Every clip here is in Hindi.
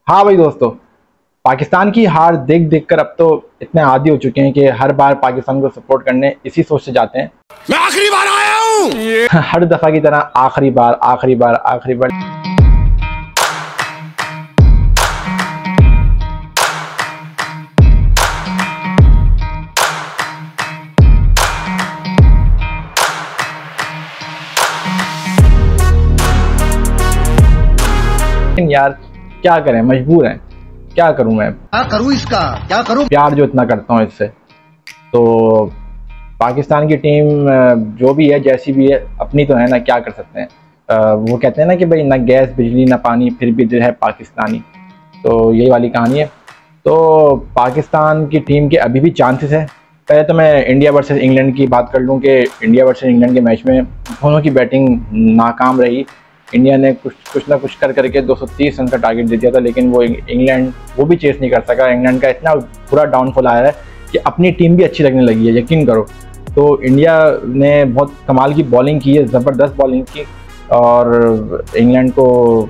हाँ भाई दोस्तों, पाकिस्तान की हार देख देख कर अब तो इतने आदी हो चुके हैं कि हर बार पाकिस्तान को सपोर्ट करने इसी सोच से जाते हैं। मैं आखिरी बार आया हूँ। हर दफा की तरह आखिरी बार आखिरी बार आखिरी बार। लेकिन यार क्या करें, मजबूर हैं। क्या करूं मैं, क्या करूँ इसका, क्या करूँ। प्यार जो इतना करता हूं इससे। तो पाकिस्तान की टीम जो भी है, जैसी भी है, अपनी तो है ना, क्या कर सकते हैं। वो कहते हैं ना कि भाई ना गैस बिजली ना पानी, फिर भी जो है पाकिस्तानी। तो यही वाली कहानी है। तो पाकिस्तान की टीम के अभी भी चांसेस है। पहले तो मैं इंडिया वर्सेस इंग्लैंड की बात कर लूँ कि इंडिया वर्सेस इंग्लैंड के मैच में दोनों की बैटिंग नाकाम रही। इंडिया ने कुछ ना कुछ कर करके 230 रन का टारगेट दे दिया था, लेकिन वो इंग्लैंड वो भी चेस नहीं कर सका। इंग्लैंड का इतना बुरा डाउनफॉल आया है कि अपनी टीम भी अच्छी लगने लगी है, यकीन करो। तो इंडिया ने बहुत कमाल की बॉलिंग की है, ज़बरदस्त बॉलिंग की, और इंग्लैंड को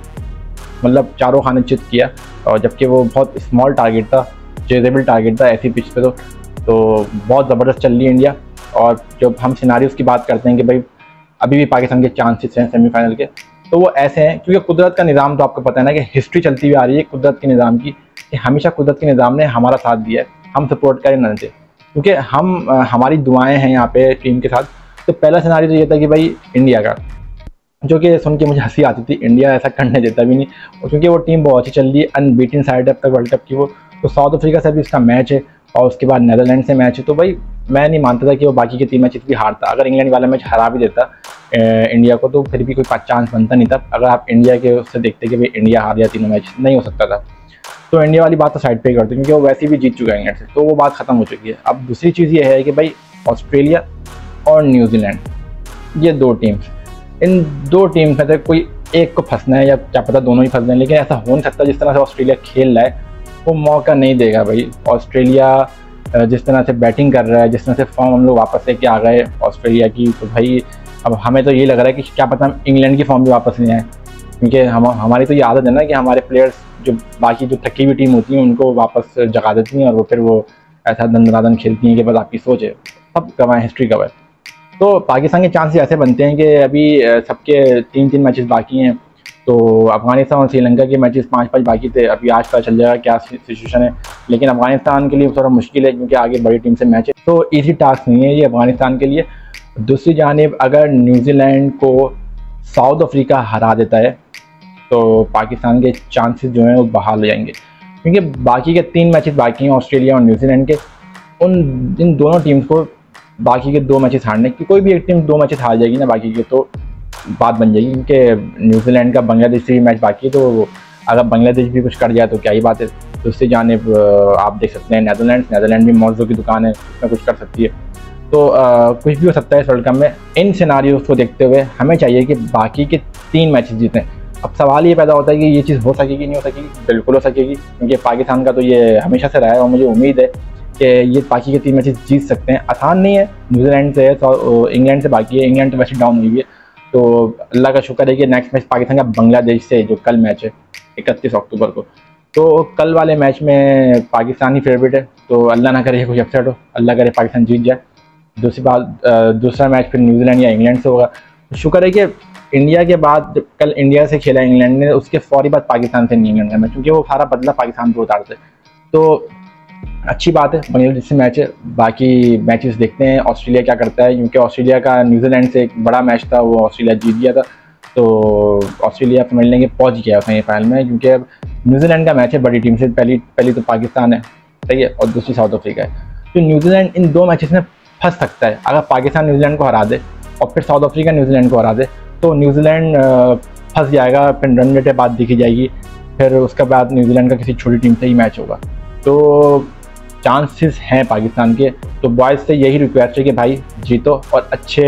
मतलब चारों खाने चित किया। और जबकि वो बहुत स्मॉल टारगेट था, चेजेबल टारगेट था ऐसी पिच पे। तो बहुत ज़बरदस्त चल रही है इंडिया। और जब हम सिनारियोस की बात करते हैं कि भाई अभी भी पाकिस्तान के चांसेस हैं सेमीफाइनल के, तो वो ऐसे हैं क्योंकि कुदरत का निज़ाम तो आपको पता है ना कि हिस्ट्री चलती हुई आ रही है कुदरत के निज़ाम की, कि हमेशा कुदरत के निज़ाम ने हमारा साथ दिया है, हम सपोर्ट करें ना दें, क्योंकि हमारी दुआएं हैं यहाँ पे टीम के साथ। तो पहला सिनारियो तो ये था कि भाई इंडिया का, जो कि सुन के मुझे हंसी आती थी, इंडिया ऐसा करने देता भी नहीं। और क्योंकि वो टीम बहुत अच्छी चल रही है, अनबीटन साइड अब तक वर्ल्ड कप की वो। तो साउथ अफ्रीका से भी उसका मैच है और उसके बाद नीदरलैंड से मैच है। तो भाई मैं नहीं मानता था कि वो बाकी के 3 मैचेस भी हारता। अगर इंग्लैंड वाला मैच हरा भी देता इंडिया को, तो फिर भी कोई चांस बनता नहीं था। अगर आप इंडिया के उससे देखते कि भाई इंडिया हार गया तीनों मैच, नहीं हो सकता था। तो इंडिया वाली बात तो साइड पे ही करते क्योंकि वो वैसे भी जीत चुका है इंग्लैंड से, तो वो बात खत्म हो चुकी है। अब दूसरी चीज़ ये है कि भाई ऑस्ट्रेलिया और न्यूजीलैंड, ये 2 टीम्स, इन 2 टीम्स में से कोई एक को फंसना है, या क्या पता दोनों ही फंस जाए। लेकिन ऐसा हो नहीं सकता। जिस तरह से ऑस्ट्रेलिया खेल रहा है वो मौका नहीं देगा भाई। ऑस्ट्रेलिया जिस तरह से बैटिंग कर रहा है, जिस तरह से फॉर्म हम लोग वापस लेके आ गए ऑस्ट्रेलिया की, तो भाई अब हमें तो ये लग रहा है कि क्या पता हम इंग्लैंड की फॉर्म भी वापस नहीं आए। क्योंकि हमारी तो ये आदत है ना कि हमारे प्लेयर्स जो बाकी जो थकी हुई टीम होती है उनको वापस जगा देती हैं, और वो फिर वो ऐसा दंदनादन खेलती हैं कि बस आपकी सोच है, सब गवाह हिस्ट्री गवाह। तो पाकिस्तान के चांसेस ऐसे बनते हैं कि अभी सबके 3-3 मैचेस बाकी हैं। तो अफगानिस्तान और श्रीलंका के मैचेस 5-5 बाकी थे। अभी आज पता चल जाएगा क्या सिचुएशन है। लेकिन अफगानिस्तान के लिए थोड़ा मुश्किल है क्योंकि आगे बड़ी टीम से मैच है, तो इजी टास्क नहीं है ये अफगानिस्तान के लिए। दूसरी जानिब अगर न्यूजीलैंड को साउथ अफ्रीका हरा देता है तो पाकिस्तान के चांसेस जो हैं वो बहाल हो जाएंगे, क्योंकि बाकी के 3 मैचेस बाकी हैं ऑस्ट्रेलिया और न्यूजीलैंड के। इन दोनों टीम्स को बाकी के 2 मैचेस हारने की, कोई भी एक टीम 2 मैचेस हार जाएगी ना बाकी के, तो बात बन जाएगी। क्योंकि न्यूजीलैंड का बांग्लादेश से भी मैच बाकी है, तो अगर बांग्लादेश भी कुछ कर जाए तो क्या ही बात है। दूसरी जानिब आप देख सकते हैं नीदरलैंड भी मौजों की दुकान है, उसमें कुछ कर सकती है। तो कुछ भी हो सकता है इस वर्ल्ड कप में। इन सिनारियोज को देखते हुए हमें चाहिए कि बाकी के 3 मैचेस जीतें। अब सवाल ये पैदा होता है कि ये चीज़ हो सकेगी, नहीं हो सकेगी। बिल्कुल हो सकेगी, क्योंकि पाकिस्तान का तो ये हमेशा से रहा है और मुझे उम्मीद है कि ये बाकी के 3 मैचेस जीत सकते हैं। आसान नहीं है, न्यूजीलैंड से है, इंग्लैंड से बाकी है। इंग्लैंड तो वैसे डाउन हुई है, तो अल्लाह का शुक्र है कि नेक्स्ट मैच पाकिस्तान का बांग्लादेश से जो कल मैच है 31 अक्टूबर को। तो कल वाले मैच में पाकिस्तान ही फेवरेट है, तो अल्लाह ना करे कुछ अपसेट हो, अल्लाह करे पाकिस्तान जीत जाए। दूसरी बात, दूसरा मैच फिर न्यूजीलैंड या इंग्लैंड से होगा। शुक्र है कि इंडिया के बाद जब कल इंडिया से खेला इंग्लैंड ने, उसके फौरी बाद पाकिस्तान से नहीं इंग्लैंड का मैच, क्योंकि वो सारा बदला पाकिस्तान को उतारते। तो अच्छी बात है, बांग्लादेश से मैच है। बाकी मैचेस देखते हैं ऑस्ट्रेलिया क्या करता है, क्योंकि ऑस्ट्रेलिया का न्यूजीलैंड से एक बड़ा मैच था, वो ऑस्ट्रेलिया जीत गया था। तो ऑस्ट्रेलिया समझ लेंगे पहुंच गया सेमीफाइनल में, क्योंकि अब न्यूजीलैंड का मैच है बड़ी टीम से। पहली तो पाकिस्तान है, सही है, और दूसरी साउथ अफ्रीका है। तो न्यूजीलैंड इन 2 मैचेस में फंस सकता है। अगर पाकिस्तान न्यूजीलैंड को हरा दे और फिर साउथ अफ्रीका न्यूजीलैंड को हरा दे, तो न्यूजीलैंड फंस जाएगा। फिर रन रेट बात देखी जाएगी, फिर उसके बाद न्यूजीलैंड का किसी छोटी टीम से ही मैच होगा। तो चांसेस हैं पाकिस्तान के। तो बॉयज़ से यही रिक्वेस्ट है कि भाई जीतो, और अच्छे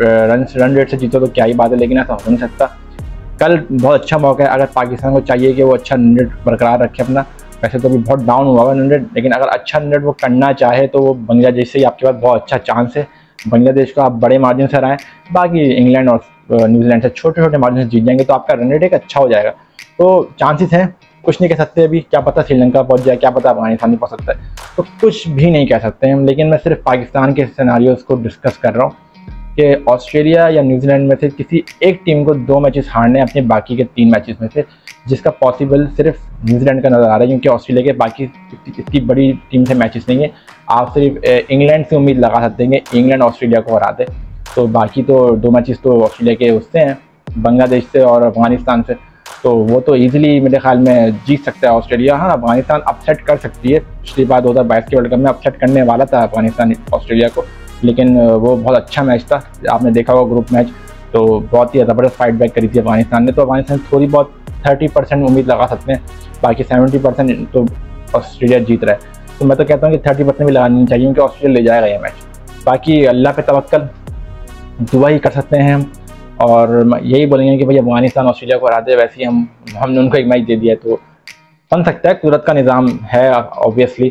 रन रेट से जीतो तो क्या ही बात है, लेकिन ऐसा हो नहीं सकता। कल बहुत अच्छा मौका है, अगर पाकिस्तान को चाहिए कि वो अच्छा रन रेट बरकरार रखे अपना। वैसे तो अभी बहुत डाउन हुआ है रन रेट, लेकिन अगर अच्छा रन रेट वो करना चाहे तो वो बांग्लादेश से ही आपके पास बहुत अच्छा चांस है। बांग्लादेश को आप बड़े मार्जिन से हराएं, बाकी इंग्लैंड और न्यूजीलैंड से छोटे छोटे मार्जिन से जीत जाएंगे, तो आपका रन रेट एक अच्छा हो जाएगा। तो चांसेस हैं कुछ नहीं कह सकते अभी, क्या पता श्रीलंका पहुंच जाए, क्या पता अफगानिस्तान नहीं पहुंच सकता है, तो कुछ भी नहीं कह सकते हैं। लेकिन मैं सिर्फ पाकिस्तान के सिनेरियोज़ को डिस्कस कर रहा हूँ कि ऑस्ट्रेलिया या न्यूजीलैंड में से किसी एक टीम को 2 मैचेस हारने अपने बाकी के 3 मैचेस में से, जिसका पॉसिबल सिर्फ न्यूजीलैंड का नज़र आ रहा है, क्योंकि ऑस्ट्रेलिया के बाकी इतनी बड़ी टीम से मैचेस नहीं है। आप सिर्फ इंग्लैंड से उम्मीद लगा सकते हैं कि इंग्लैंड ऑस्ट्रेलिया को हरा दे, तो बाकी तो 2 मैचेस तो ऑस्ट्रेलिया के उससे हैं, बांग्लादेश से और अफगानिस्तान से, तो वो तो ईजिली मेरे ख्याल में जीत सकता है ऑस्ट्रेलिया। हाँ, अफगानिस्तान अपसेट कर सकती है, पिछली बार 2022 के वर्ल्ड कप में अपसेट करने वाला था अफगानिस्तान ऑस्ट्रेलिया को, लेकिन वो बहुत अच्छा मैच था, आपने देखा होगा ग्रुप मैच, तो बहुत ही ज़बरदस्त फाइट बैक करी थी अफगानिस्तान ने। तो अफगानिस्तान थोड़ी बहुत 30% उम्मीद लगा सकते हैं, बाकी 70% तो ऑस्ट्रेलिया जीत रहा है। तो मैं तो कहता हूँ कि 30% भी लगानी चाहिए, क्योंकि ऑस्ट्रेलिया ले जाएगा ये मैच। बाकी अल्लाह पे तवक्कल, दुआ ही कर सकते हैं हम, और यही बोलेंगे कि भाई अफगानिस्तान ऑस्ट्रेलिया को हरा दे। वैसे ही हमने उनको एक मैच दे दिया, तो बन सकता है, कुदरत का निज़ाम है ऑब्वियसली।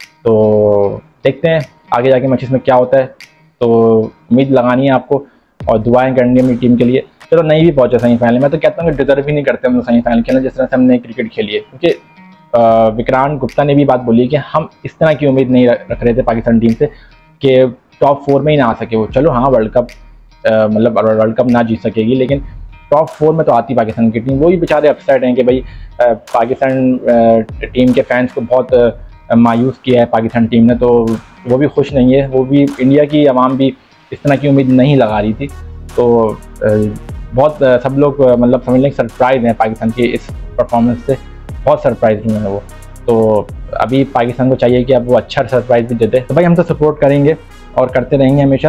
तो देखते हैं आगे जाके मैचेस में क्या होता है, तो उम्मीद लगानी है आपको और दुआएं करनी है अपनी टीम के लिए। चलो नहीं भी पहुंचे सेमीफाइनल, मैं तो कहता हूँ कि डिजर्व ही नहीं करते हम सेमीफाइनल खेलना, जिस तरह से हमने क्रिकेट खेली है। क्योंकि विक्रांत गुप्ता ने भी बात बोली कि हम इस तरह की उम्मीद नहीं रख रहे थे पाकिस्तान टीम से कि टॉप 4 में ही ना आ सके वो। चलो हाँ, वर्ल्ड कप मतलब वर्ल्ड कप ना जीत सकेगी, लेकिन टॉप 4 में तो आती पाकिस्तान की टीम। वो भी बेचारे अपसेट हैं कि भाई पाकिस्तान टीम के फैंस को बहुत मायूस किया है पाकिस्तान टीम ने, तो वो भी खुश नहीं है। वो भी इंडिया की आवाम भी इस तरह की उम्मीद नहीं लगा रही थी, तो बहुत सब लोग मतलब समझ लें सरप्राइज हैं पाकिस्तान की इस परफॉर्मेंस से, बहुत सरप्राइज हुए हैं वो। तो अभी पाकिस्तान को चाहिए कि अब वो अच्छा सरप्राइज भी दे दे। तो भाई हम तो सपोर्ट करेंगे और करते रहेंगे हमेशा,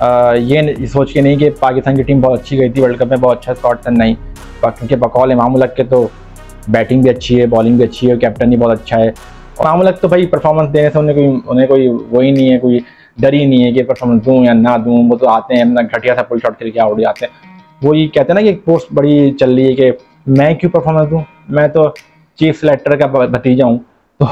ये सोच के नहीं कि पाकिस्तान की टीम बहुत अच्छी गई थी वर्ल्ड कप में, बहुत अच्छा स्कॉट था, नहीं। क्योंकि बकौल इमाम उल हक के तो बैटिंग भी अच्छी है, बॉलिंग भी अच्छी है, कैप्टन भी बहुत अच्छा है। इमाम उल हक तो भाई परफॉर्मेंस देने से उन्हें कोई वही नहीं है, कोई डर ही नहीं है कि परफॉर्मेंस दूँ या ना दूँ। वो तो आते हैं अपना घटिया सा पुल शॉट खेल के आउट जाते हैं। वो ये कहते हैं ना कि एक पोस्ट बड़ी चल रही है कि मैं क्यों परफॉर्मेंस दूँ, मैं तो चीफ सेलेक्टर का भतीजा हूँ।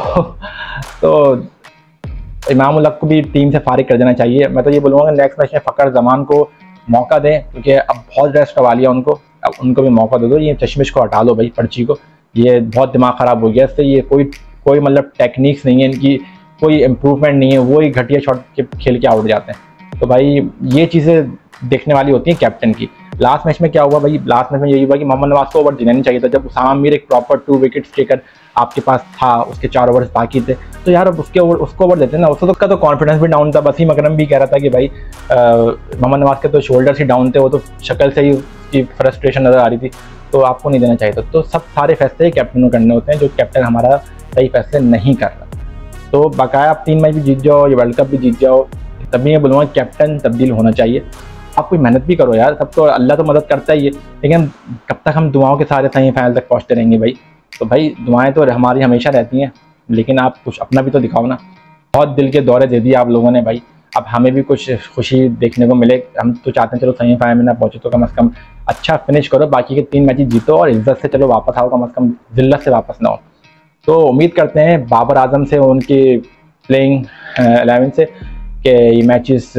तो इमाम उल हक को भी टीम से फारिग कर देना चाहिए। मैं तो ये बोलूँगा नेक्स्ट मैच में फ़खर जमान को मौका दें, क्योंकि अब बहुत रेस्ट करवा लिया उनको, अब उनको भी मौका दे दो। ये चश्मिश को हटा लो भाई, पर्ची को, ये बहुत दिमाग ख़राब हो गया इससे। ये कोई मतलब टेक्निक्स नहीं है इनकी, कोई इम्प्रूवमेंट नहीं है, वो ही घटिया शॉट खेल के आउट जाते हैं। तो भाई ये चीज़ें देखने वाली होती हैं कैप्टन की। लास्ट मैच में क्या हुआ भाई, लास्ट मैच में यही हुआ कि मोहम्मद नवाज को ओवर देना नहीं चाहिए था। जब उसामा मीर एक प्रॉपर 2 विकेट्स टेकर आपके पास था, उसके 4 ओवर्स बाकी थे, तो यार अब उसको ओवर देते ना। उसका तो कॉन्फिडेंस भी डाउन था। वसीम अकरम भी कह रहा था कि भाई मोहम्मद नवाज के तो शोल्डर्स ही डाउन थे, वो तो शक्ल से ही उसकी फ्रस्ट्रेशन नज़र आ रही थी, तो आपको नहीं देना चाहिए था। तो सब सारे फैसले कैप्टन को करने होते हैं, जो कैप्टन हमारा सही फैसले नहीं कर रहा। तो बाकाया आप 3 मैच भी जीत जाओ, ये वर्ल्ड कप भी जीत जाओ, तब भी मैं बोलूँगा कैप्टन तब्दील होना चाहिए। आप कोई मेहनत भी करो यार, सब तो अल्लाह तो मदद करता ही है, लेकिन कब तक हम दुआओं के सारे सेमीफाइनल तक पहुँचते रहेंगे भाई। तो भाई दुआएं तो हमारी हमेशा रहती हैं, लेकिन आप कुछ अपना भी तो दिखाओ ना। बहुत दिल के दौरे दे दिए आप लोगों ने भाई, अब हमें भी कुछ खुशी देखने को मिले। हम तो चाहते हैं चलो सेमीफाइनल में ना पहुँचे तो कम से कम अच्छा फिनिश करो, बाकी के 3 मैचेस जीतो और इज्जत से चलो वापस आओ, कम से कम जिल्लत से वापस ना हो। तो उम्मीद करते हैं बाबर आजम से, उनकी प्लेइंग 11 से, कि ये मैचेस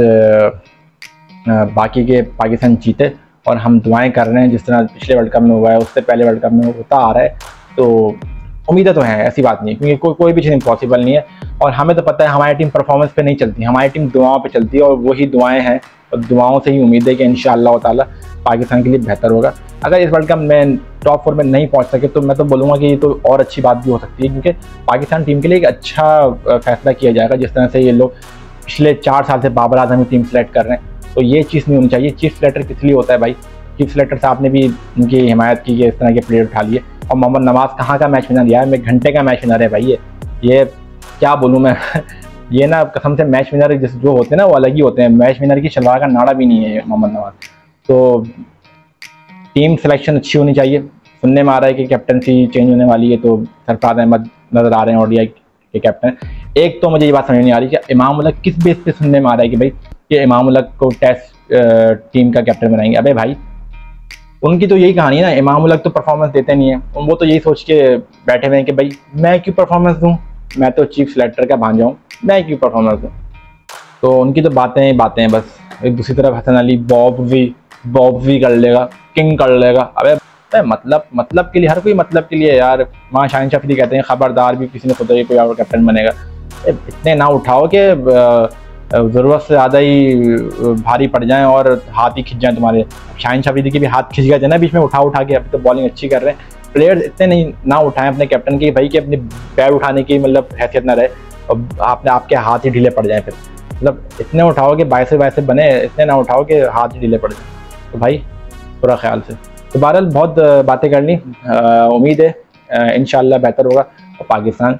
बाकी के पाकिस्तान जीते, और हम दुआएं कर रहे हैं जिस तरह पिछले वर्ल्ड कप में हुआ है, उससे पहले वर्ल्ड कप में होता आ रहा है। तो उम्मीदें तो हैं, ऐसी बात नहीं, क्योंकि कोई भी चीज़ इम्पॉसिबल नहीं है। और हमें तो पता है हमारी टीम परफॉर्मेंस पे नहीं चलती, हमारी टीम दुआओं पे चलती है, और वही दुआएं हैं, और दुआओं से ही उम्मीद है कि इंशाअल्लाह ताला पाकिस्तान के लिए बेहतर होगा। अगर इस वर्ल्ड कप में टॉप 4 में नहीं पहुंच सके, तो मैं तो बोलूँगा कि ये तो और अच्छी बात भी हो सकती है, क्योंकि पाकिस्तान टीम के लिए एक अच्छा फैसला किया जाएगा। जिस तरह से ये लोग पिछले 4 साल से बाबर आजम की टीम सेलेक्ट कर रहे हैं, तो ये चीज़ नहीं होनी चाहिए। चीफ सेलेक्टर किस लिए होता है भाई, चीफ सेलेक्टर साहब ने भी उनकी हिमायत की कि इस तरह के प्लेयर उठा लिए। और मोहम्मद नवाज कहाँ का मैच विनर दिया है, मैं घंटे का मैच विनर है भाई। ये क्या बोलूँ मैं ये ना कसम से मैच विनर जो होते हैं ना वो अलग ही होते हैं। मैच विनर की शलवार का नाड़ा भी नहीं है मोहम्मद नवाज। तो टीम सिलेक्शन अच्छी होनी चाहिए। सुनने में आ रहा है कि कैप्टनसी चेंज होने वाली है, तो सरफराज अहमद नज़र आ रहे हैं ओडीआई के कैप्टन। एक तो मुझे ये बात समझ नहीं आ रही कि इमाम उल हक किस बेस पे सुनने में आ रहा है कि भाई कि इमाम उल हक को टेस्ट टीम का कैप्टन बनाएंगे। अबे भाई उनकी तो यही कहानी है ना, इमाम उल हक तो परफॉर्मेंस देते नहीं है, वो तो यही सोच के बैठे हुए हैं कि भाई मैं क्यों परफॉर्मेंस दूँ, मैं तो चीफ सेलेक्टर का भांजा हूँ, मैं क्यों परफॉर्मेंस दूँ। तो उनकी तो बातें ही बातें हैं बस। एक दूसरी तरफ हसन अली बॉब भी कर लेगा, किंग कर लेगा। अबे मतलब के लिए, हर कोई मतलब के लिए यार। वहाँ शाहिन शाह अफरीदी कहते हैं खबरदार भी किसी ने सोचा कि कोई और कैप्टन बनेगा, इतने ना उठाओ कि ज़रूरत से ज़्यादा ही भारी पड़ जाएं और हाथ ही खिंच जाएं तुम्हारे। शाहिन शाह अफरीदी के भी हाथ खिंच गए थे ना बीच में उठा के। अभी तो बॉलिंग अच्छी कर रहे हैं प्लेयर्स, इतने नहीं ना उठाएं अपने कैप्टन की भाई, कि अपने पैर उठाने की मतलब हैसियत ना रहे और आपके हाथ ही ढीले पड़ जाएं फिर। मतलब इतने उठाओ कि बायसे बने, इतने ना उठाओ कि हाथ ही ढीले पड़ जाए। तो भाई पूरा ख्याल से। तो बहरहाल बहुत बातें कर ली, उम्मीद है इंशाल्लाह बेहतर होगा और पाकिस्तान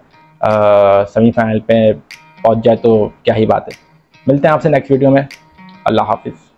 सेमीफाइनल पे पहुंच जाए तो क्या ही बात है। मिलते हैं आपसे नेक्स्ट वीडियो में। अल्लाह हाफिज़।